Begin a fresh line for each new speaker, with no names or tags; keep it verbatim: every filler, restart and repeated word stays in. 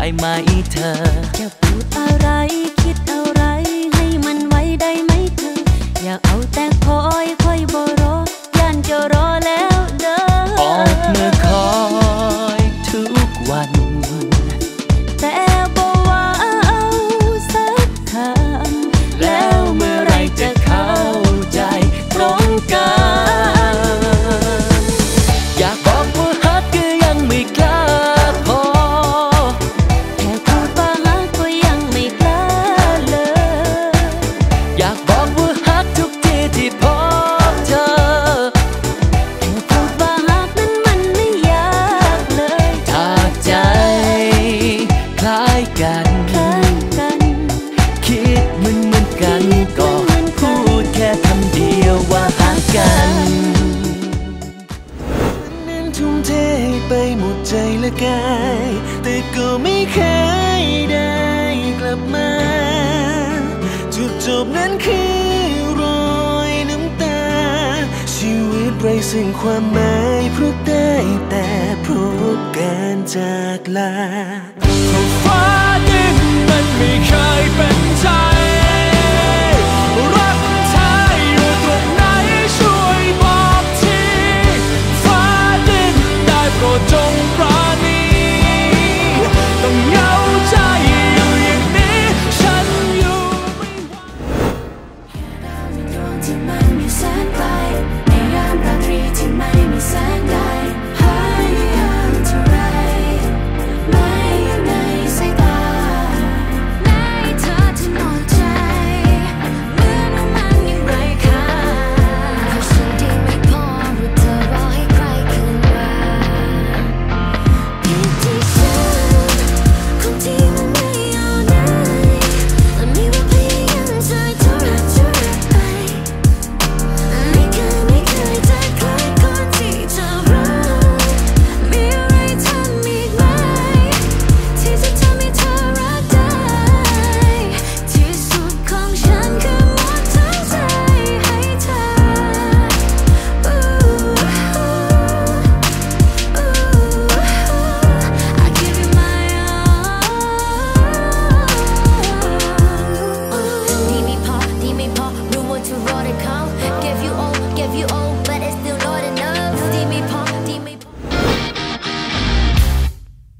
ได้ไหมเธอ
จะพูดอะไรคิดอะไรให้มันไว้ได้ไหมเธออยากเอาแต่คอยคอยบ่รอย่านจะรอแล้วเด้อ
ออกมือคอยทุกวัน
แต่บ่ว่าเอาสักคำ
แล้วเมื่อไรจะเข้าใจตรงกันอยากบอกว่าฮักก็ยังไม่กล้าพอ
แค่พูดว่าฮักก็ยังไม่กล้าเลย
อยากบอกว่าฮักทุกทีที่พบเธอ
แค่พูดว่าฮักนั้นมันไม่ยากเลย
ถ้าใจคล้ายกันคิดเหมือนเหมือนกันก็พูดแค่คำเดียวว่าฮักกันนั้นทุ่มเทไปหมดใจและกายแต่ก็ไม่เคยได้กลับมาจุดจบนั้นคือรอยน้ำตาชีวิตไร้ซึ่งความหมายเพราะได้แต่พบการจากลาฟ้าดินมันไม่เคยเป็นใจ